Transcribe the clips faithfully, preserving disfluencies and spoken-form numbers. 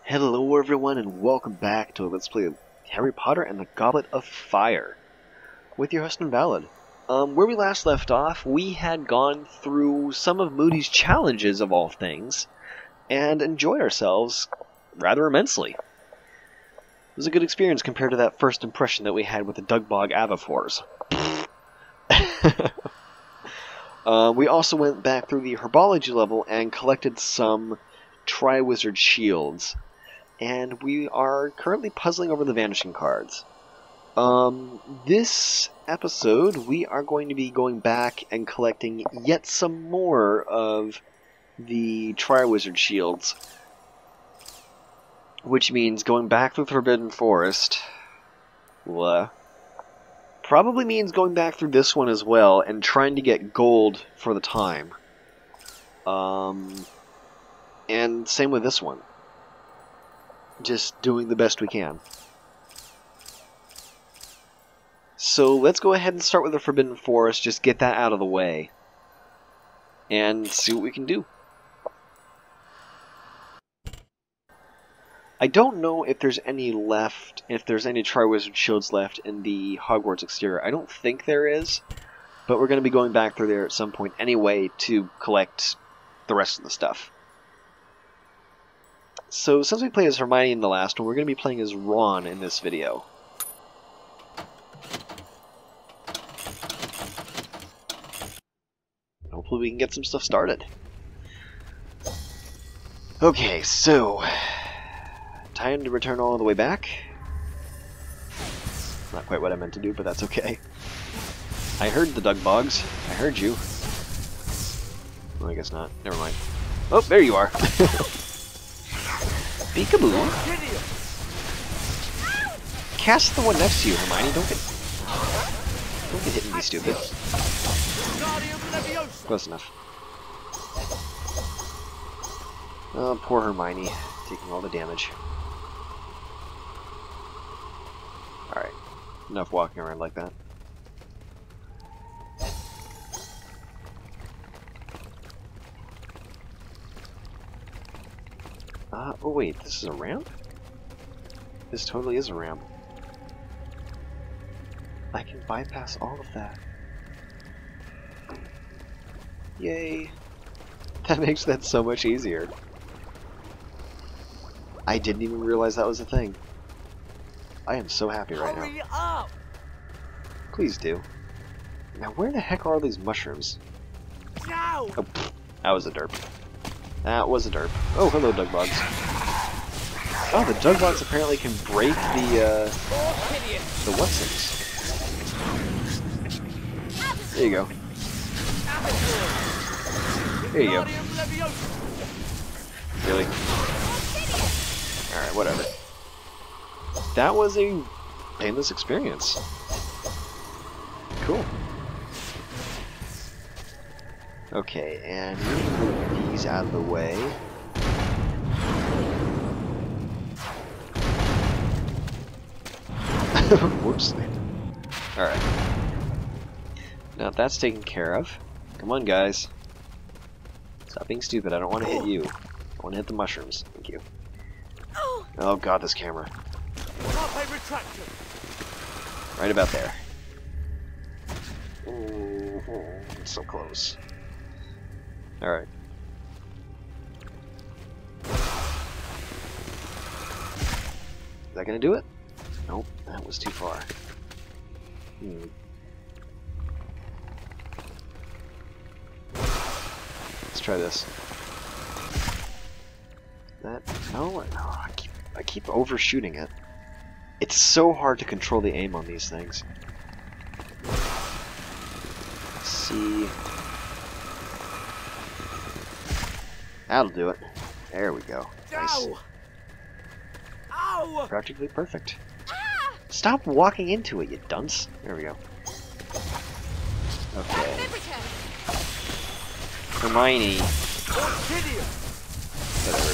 Hello everyone and welcome back to a Let's Play of Harry Potter and the Goblet of Fire with your host Invalid. Um, where we last left off, we had gone through some of Moody's challenges of all things and enjoyed ourselves rather immensely. It was a good experience compared to that first impression that we had with the Dugbog Avifors. uh, we also went back through the herbology level and collected some Triwizard shields. And we are currently puzzling over the vanishing cards. Um, this episode, we are going to be going back and collecting yet some more of the Triwizard shields. Which means going back through the Forbidden Forest. Uh, probably means going back through this one as well and trying to get gold for the time. Um, and same with this one. Just doing the best we can. So let's go ahead and start with the Forbidden Forest, just get that out of the way, and see what we can do. I don't know if there's any left, if there's any Triwizard shields left in the Hogwarts exterior. I don't think there is, but we're going to be going back through there at some point anyway to collect the rest of the stuff. So, since we played as Hermione in the last one, we're going to be playing as Ron in this video. Hopefully we can get some stuff started. Okay, so... time to return all the way back. Not quite what I meant to do, but that's okay. I heard the Dugbogs. I heard you. Well, I guess not. Never mind. Oh, there you are. Peekaboo! Cast the one next to you, Hermione. Don't get, don't get hit and be stupid. Close enough. Oh, poor Hermione, taking all the damage. All right, enough walking around like that. Uh, oh wait, this is a ramp? This totally is a ramp. I can bypass all of that. Yay! That makes that so much easier. I didn't even realize that was a thing. I am so happy right now. Hurry up! Please do. Now where the heck are all these mushrooms? Now! Oh, pfft, that was a derp. That was a derp. Oh, hello, Dugbogs. Oh, the Dugbogs apparently can break the, uh... the whatsits. There you go. There you go. Really? Alright, whatever. That was a painless experience. Cool. Okay, and move these out of the way. Whoops. Alright. Now that's taken care of. Come on, guys. Stop being stupid. I don't want to hit you. I want to hit the mushrooms. Thank you. Oh god, this camera. Right about there. Ooh, it's so close. Alright. Is that gonna do it? Nope, that was too far. Hmm. Let's try this. That no, no, I keep I keep overshooting it. It's so hard to control the aim on these things. Let's see. That'll do it. There we go. Nice. Ow! Practically perfect. Ah! Stop walking into it, you dunce. There we go. Okay. Hermione. Whatever.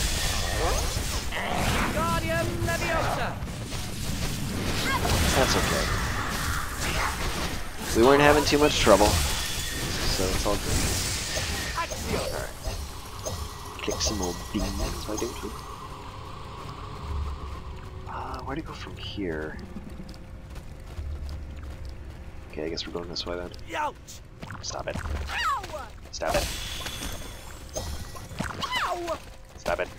That's okay. We weren't having too much trouble, so it's all good. Alright. Kick some more beans, why don't we? where to go from here? Okay, I guess we're going this way then. Stop it. Stop it. Stop it.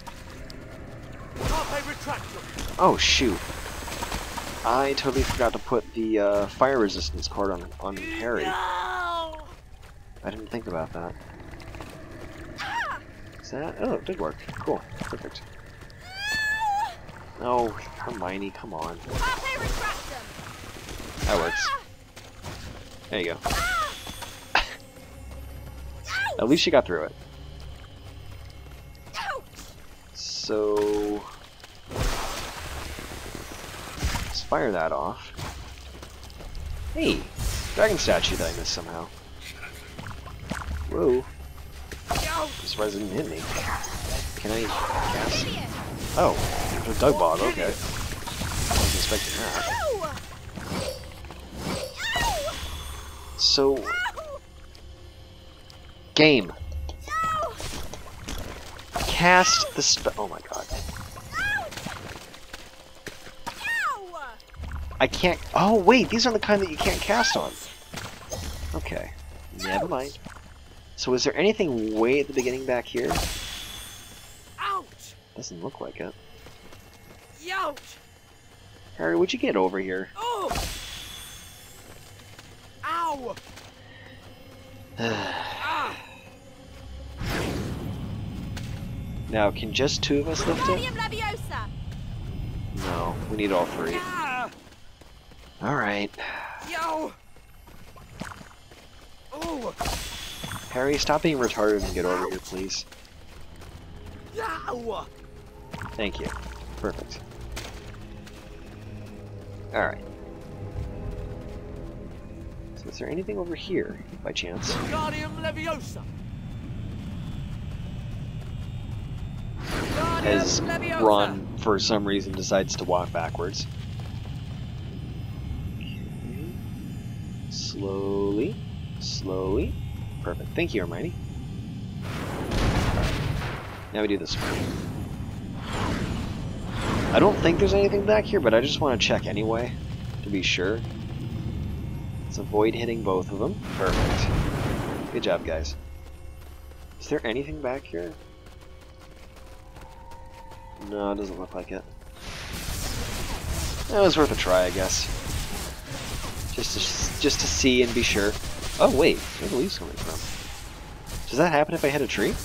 Oh shoot. I totally forgot to put the uh, fire resistance card on, on Harry. I didn't think about that. Is that? Oh, it did work. Cool. Perfect. No, Hermione, come on. That works. There you go. At least you got through it. So... let's fire that off. Hey! Dragon statue that I missed somehow. Whoa. This resident hit me. Can I cast? Oh, there's a dug bog, okay. I wasn't expecting that. So... game! Cast the spell. Oh my god. I can't. Oh wait, these are the kind that you can't cast on. Okay, never mind. So is there anything way at the beginning back here? Doesn't look like it. Harry, would you get over here? Ow! Now, can just two of us lift it? No, we need all three. Alright. Yo! Oh! Harry, stop being retarded and get over here, please. Yow! Thank you. Perfect. Alright. So is there anything over here, by chance? Wingardium Leviosa! As Ron, for some reason, decides to walk backwards. Okay. Slowly. Slowly. Perfect. Thank you, Hermione. Right. Now we do this one. I don't think there's anything back here, but I just want to check anyway, to be sure. Let's avoid hitting both of them. Perfect. Good job, guys. Is there anything back here? No, it doesn't look like it. That was worth a try, I guess. Just to, just to see and be sure. Oh wait, where are the leaves coming from? Does that happen if I hit a tree?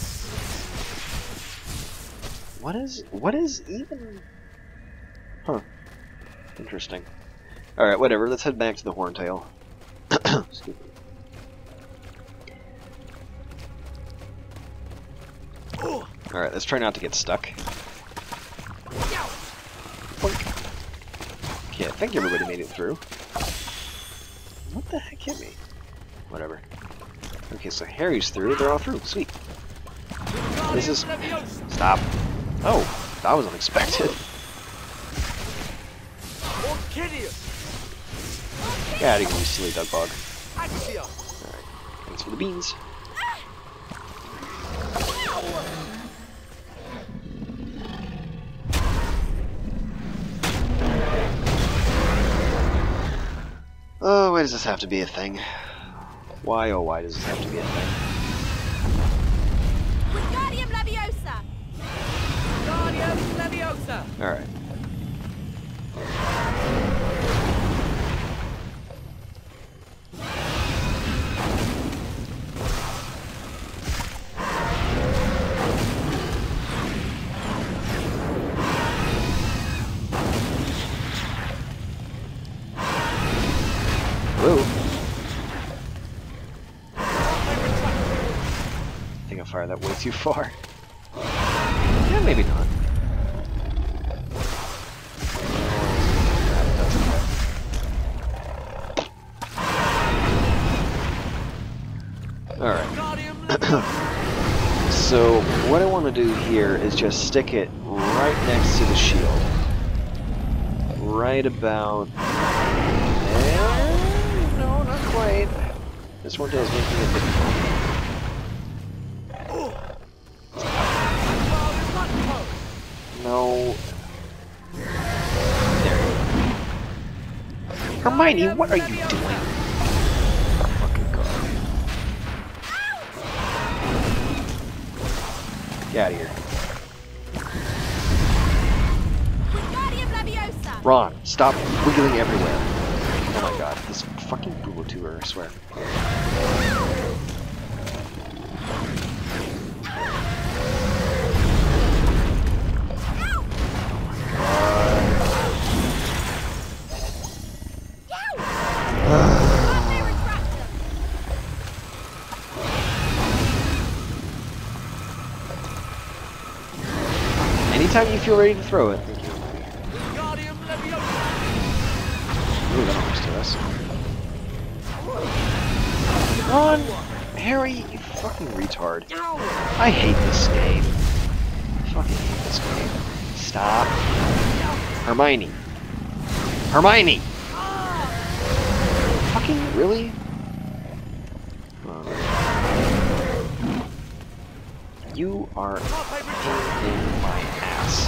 What is, what is even... Huh. Interesting. Alright, whatever, let's head back to the Horntail. Excuse me. Alright, let's try not to get stuck. Okay, I think everybody made it through. What the heck hit me? Whatever. Okay, so Harry's through. They're all through. Sweet. This is... Stop. Oh, that was unexpected. Get out of here, you silly dug bug. Alright, thanks for the beans. Oh, why does this have to be a thing? Why, oh, why does this have to be a thing? Wingardium Leviosa! Wingardium Leviosa! Alright. Whoa. I think I fired that way too far. Yeah, maybe not. Alright. So, what I want to do here is just stick it right next to the shield. Right about... No, not quite. This one does making it difficult. No. There Hermione, what are you doing? Fucking god. Get out of here. Wingardium Leviosa! Ron, stop wiggling everywhere. Oh my god, this fucking Google tuber, I swear. Anytime you feel ready to throw it. Thank you. Wingardium Leviosa! Ooh, that almost hit us. Ron! Harry, you fucking retard. I hate this game. I fucking hate this game. Stop. Hermione. Hermione! Fucking really? Oh. You are a pain in my ass.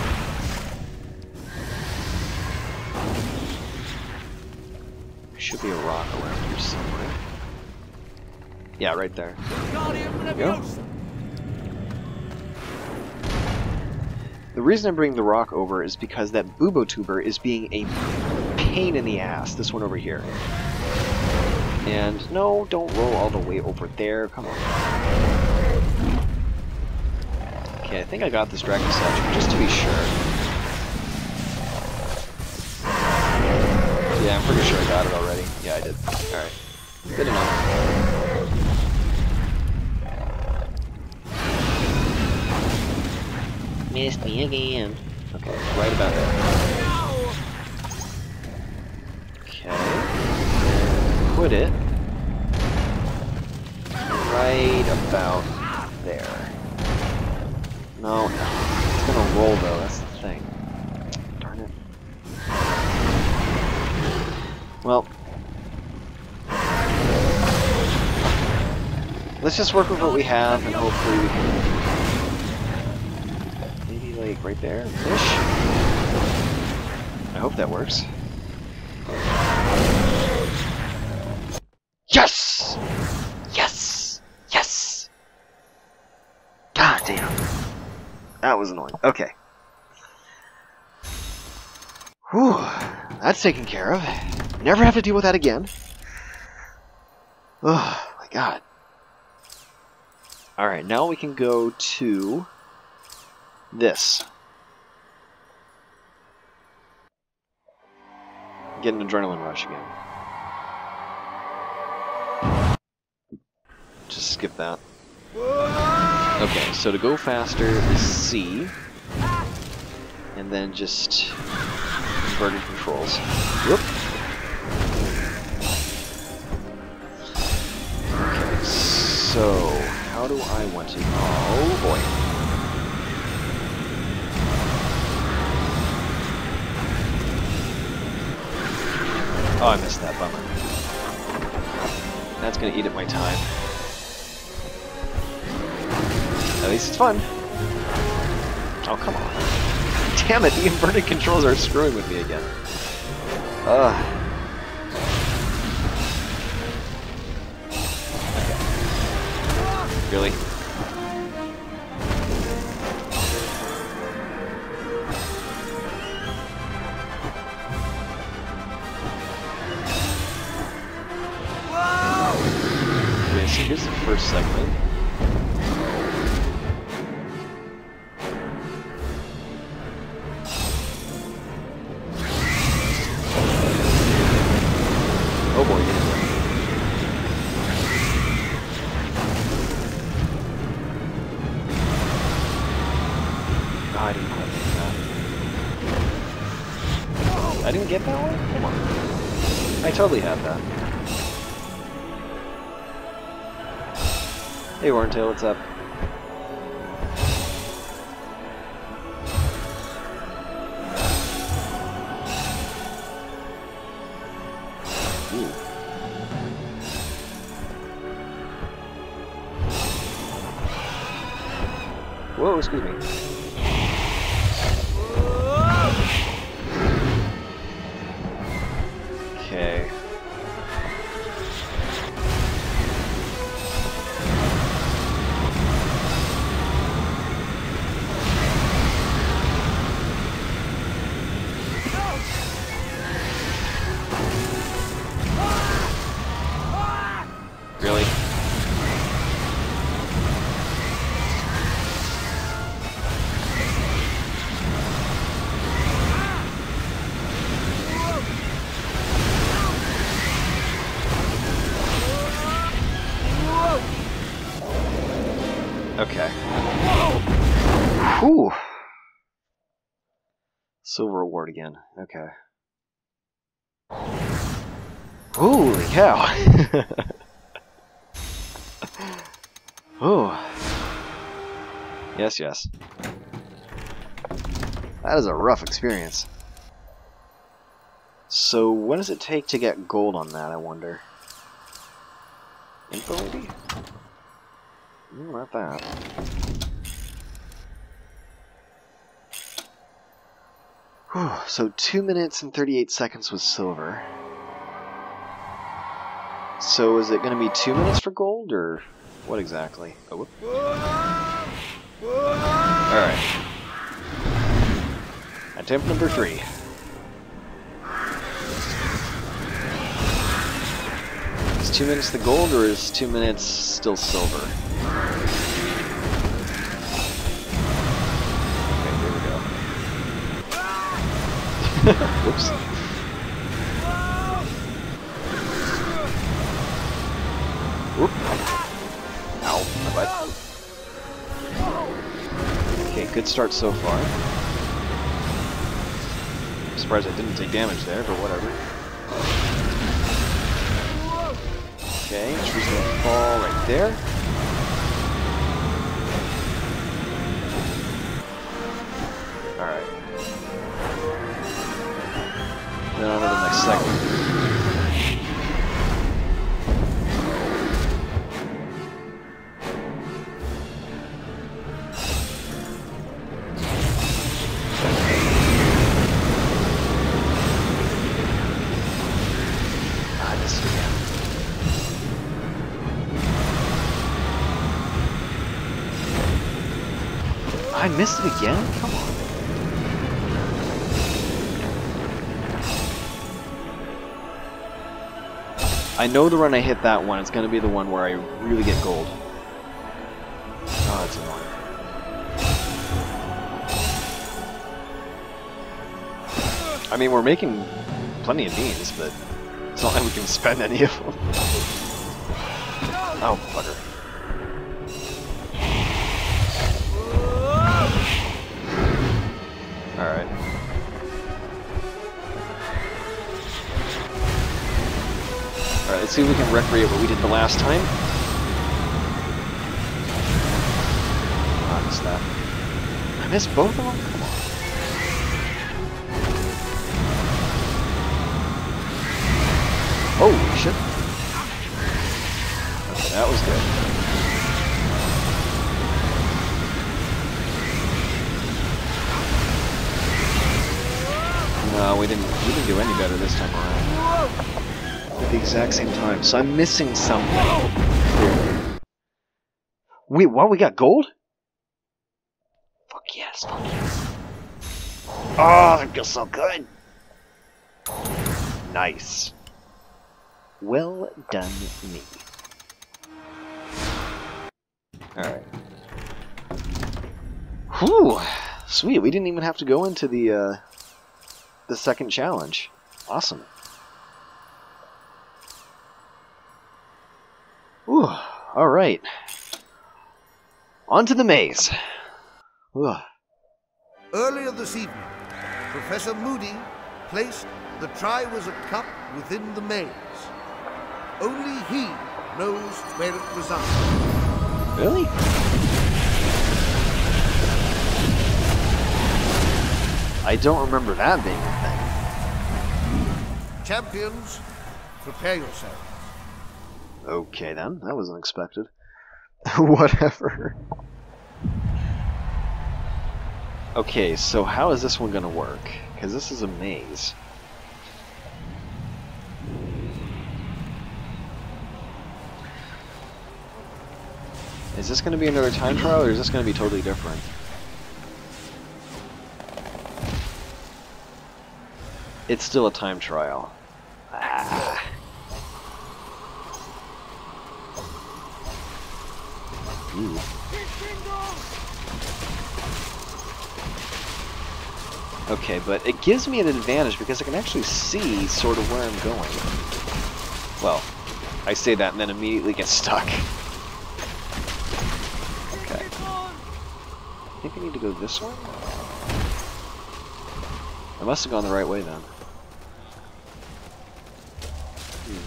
There should be a rock around here somewhere. Yeah, right there. Wingardium There you go. Leviosa! The reason I'm bringing the rock over is because that Bubotuber is being a pain in the ass. This one over here. And no, don't roll all the way over there. Come on. Okay, I think I got this Dragon Statue, just to be sure. Yeah, I'm pretty sure I got it already. Yeah, I did. Alright. Good enough. Missed me again. Okay, right about there. Okay. Put it right about there. No, no. It's gonna roll though, that's the thing. Darn it. Well. Let's just work with what we have and hopefully we can... Maybe like right there? Ish? I hope that works. Yes! Yes! Yes! God damn. That was annoying. Okay. Whew. That's taken care of. Never have to deal with that again. Oh my god. Alright, now we can go to this. Get an adrenaline rush again. Just skip that. Okay, so to go faster is C. And then just inverted controls. Whoop. Okay, so how do I want to... Oh boy. Oh, I missed that, bummer. That's gonna eat at my time. At least it's fun. Oh, come on. Damn it, the inverted controls are screwing with me again. Ugh. Okay. Really? Okay, so here's the first segment. Oh boy. Oh, I didn't quite get that. I didn't get that one? Come on. I totally had that. Hey Warrentail, what's up? Ooh. Whoa, excuse me. Silver reward again. Okay. Holy cow! Oh. Yes, yes. That is a rough experience. So, what does it take to get gold on that, I wonder? Info, maybe? Mm, not that. Whew, so, two minutes and thirty-eight seconds was silver. So, is it going to be two minutes for gold, or what exactly? Oh, whoop. Alright. Attempt number three. Is two minutes the gold, or is two minutes still silver? Okay, here we go. Whoops. Whoop. Ow, my butt. Okay, good start so far. I'm surprised I didn't take damage there, but whatever. Okay, tree's gonna fall right there. Alright. Then on to the next segment. I missed it again? Come on. I know the run I hit that one, it's going to be the one where I really get gold. Oh, that's annoying. I mean, we're making plenty of beans, but it's not like we can spend any of them. Oh, bugger. Alright. Alright, let's see if we can recreate what we did the last time. Oh, I missed that. I missed both of them? Come on. Holy shit. Okay, that was good. No, we didn't we didn't do any better this time around. At the exact same time. So I'm missing something. Wait, what? We got gold? Fuck yes, fuck yes. Oh, that feels so good. Nice. Well done, me. Alright. Whew. Sweet, we didn't even have to go into the, uh, the second challenge. Awesome. Ooh, alright. On to the maze. Ooh. Earlier this evening, Professor Moody placed the Triwizard Cup within the maze. Only he knows where it resides. Really? I don't remember that being a thing. Champions, prepare yourselves. Okay then, that was unexpected. Whatever. Okay, so how is this one gonna work? Because this is a maze. Is this going to be another time trial, or is this going to be totally different? It's still a time trial. Ah. Ooh. Okay, but it gives me an advantage because I can actually see sort of where I'm going. Well, I say that and then immediately get stuck. Okay. I think I need to go this way? I must have gone the right way then. Hmm.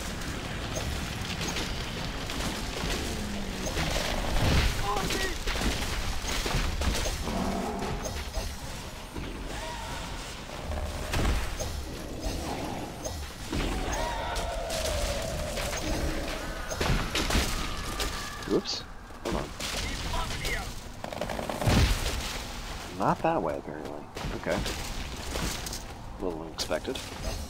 Whoops. Hold on. Not that way, apparently. Okay. A little unexpected.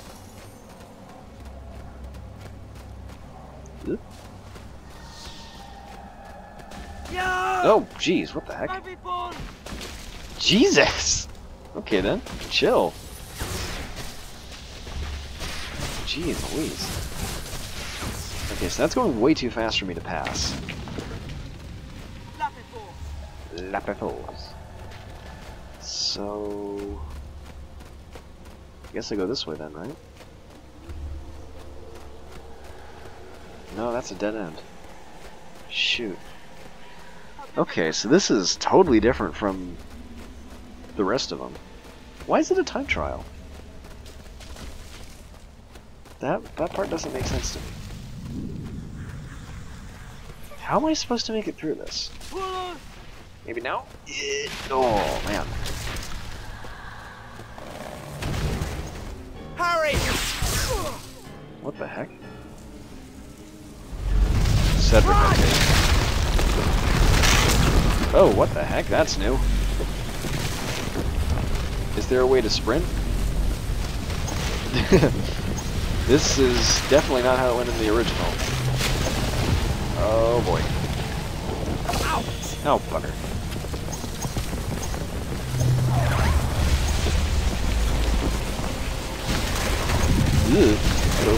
Oop. Oh, jeez, what the heck? Jesus! Okay then, chill. Jeez Louise. Okay, so that's going way too fast for me to pass. Lapithos. So... I guess I go this way then, right? No, that's a dead end. Shoot. Okay, so this is totally different from the rest of them. Why is it a time trial? That, that part doesn't make sense to me. How am I supposed to make it through this? Maybe now? Yeah. Oh, man. Hurry! What the heck? Cedric, okay. Oh, what the heck? That's new. Is there a way to sprint? This is definitely not how it went in the original. Oh boy. Ow! Oh, bugger. Ew. Hello.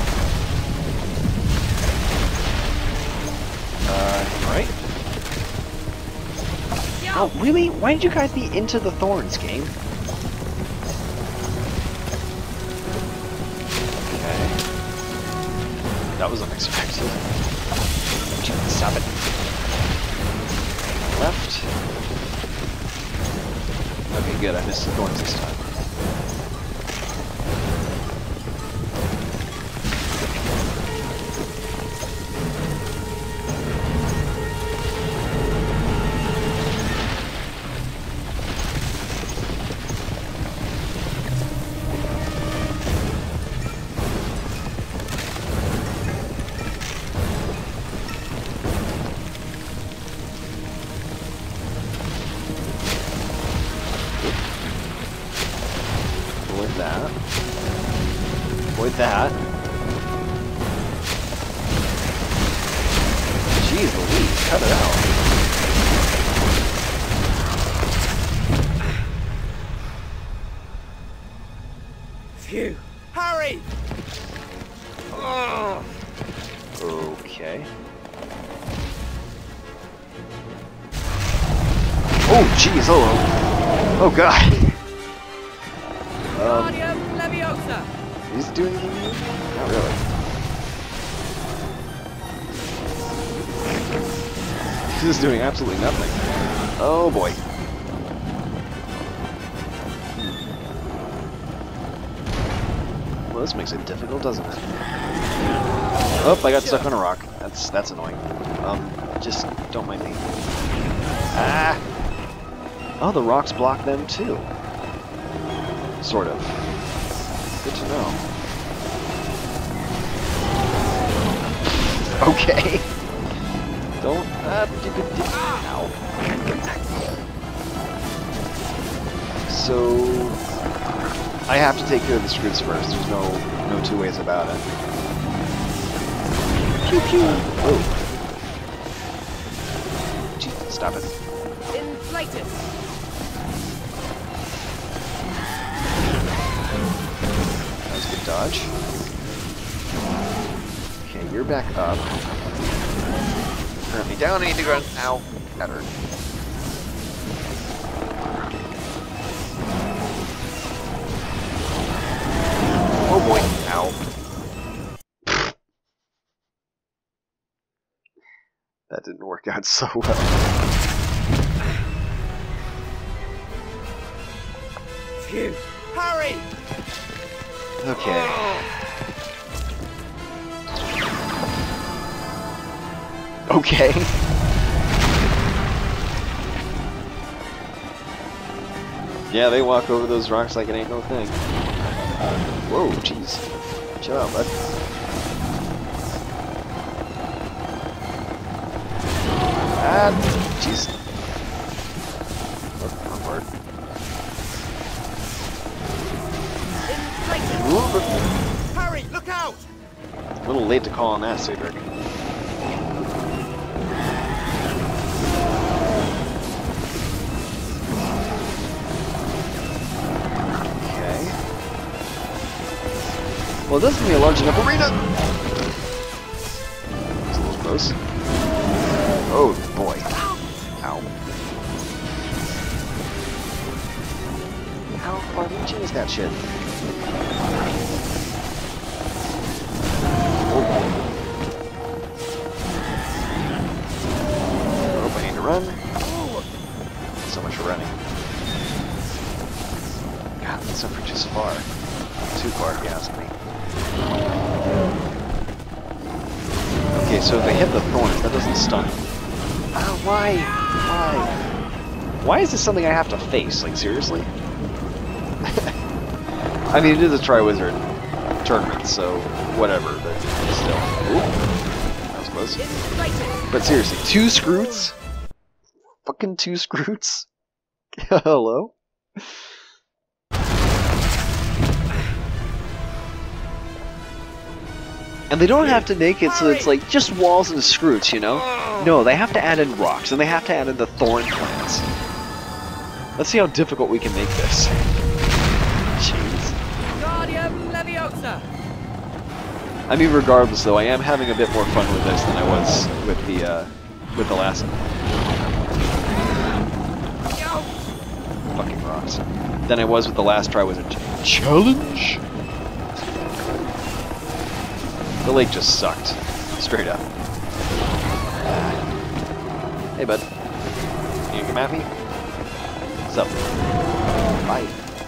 Uh, right? Oh, really? Why did you guys be into the thorns, game? Okay. That was unexpected. Stop it. Left. Okay, good. I missed the thorns this time. That. Avoid that. Jeez Louise, cut it out. Phew. Hurry! Oh. Okay. Oh jeez, hello. Oh god. Um, He's doing anything new? Not really. This is doing absolutely nothing. Oh boy. Well, this makes it difficult, doesn't it? Oh, I got stuck on a rock. That's that's annoying. Um, just don't mind me. Ah! Oh, the rocks block them too. Sort of. Good to know. Okay. Don't. Uh, ow. So I have to take care of the screws first. There's no no two ways about it. Pew pew. Oh. Jeez, stop it. Inflated. Good dodge. Okay, you're back up. Turn me down, I need to go. Ow. That hurt. Oh boy. Ow. That didn't work out so well. Phew. Hurry! Okay. Okay. Yeah, they walk over those rocks like it ain't no thing. Whoa, jeez. Chill out, bud. Ah, jeez. Oh, wrong part. Hurry, look out! A little late to call on that, Cedric. Okay. Well, it doesn't be a large enough arena! It's a little close. Oh, boy. Ow. How far reaching is that shit? Oh, I need to run. So much for running. God, this stuff reaches far. Too far, if you ask me. Okay, so if they hit the thorns, that doesn't stun. Ah, why? Why? Why is this something I have to face? Like, seriously? I mean, it is a Tri-Wizard tournament, so whatever, but still. Ooh, that was close. But seriously, two Scroots? Fucking two Scroots? Hello? And they don't have to make it so it's like just walls and Scroots, you know? No, they have to add in rocks, and they have to add in the thorn plants. Let's see how difficult we can make this. Jeez. I mean, regardless, though, I am having a bit more fun with this than I was with the uh, with the last one. Fucking rocks. Than I was with the last Tri-Wizard challenge. The lake just sucked, straight up. Hey, bud. You come at me? What's up? Bye.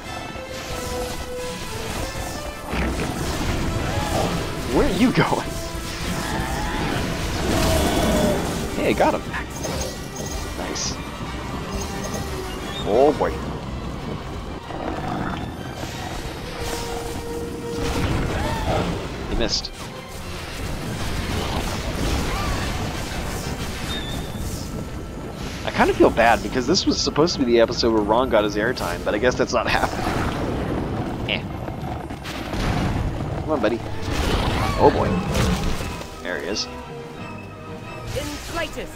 Where are you going? Hey, I got him. Nice. Oh boy. He missed. I kind of feel bad because this was supposed to be the episode where Ron got his airtime, but I guess that's not happening. Eh. Come on, buddy. Oh boy. There he is. Inflatus.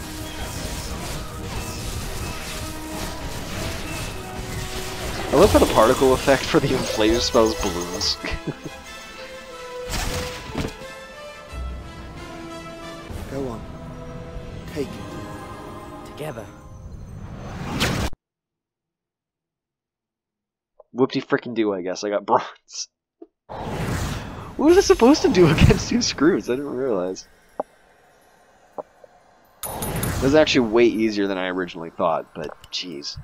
I love how the particle effect for the inflator spells balloons. Go on. Take it. Together. Whoopty frickin' do, I guess. I got bronze. What was I supposed to do against two Screws? I didn't realize. It was actually way easier than I originally thought, but jeez.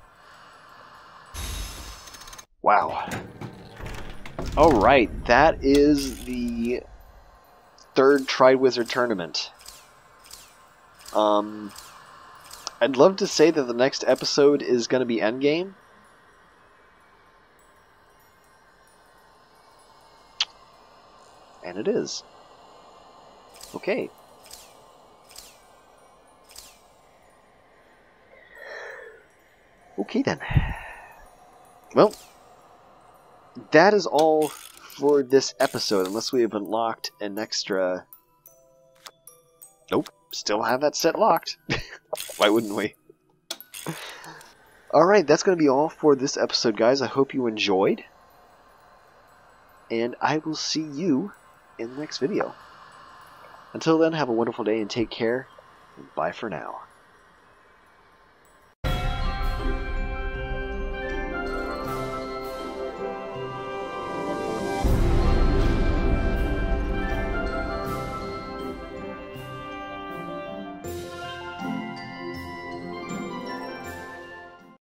Wow. Alright, that is the third Tri-Wizard tournament. Um, I'd love to say that the next episode is going to be Endgame. And it is. Okay. Okay then. Well, that is all for this episode, unless we have unlocked an extra... Nope, still have that set locked. Why wouldn't we? Alright, that's going to be all for this episode, guys. I hope you enjoyed. And I will see you in the next video. Until then, have a wonderful day and take care. Bye for now.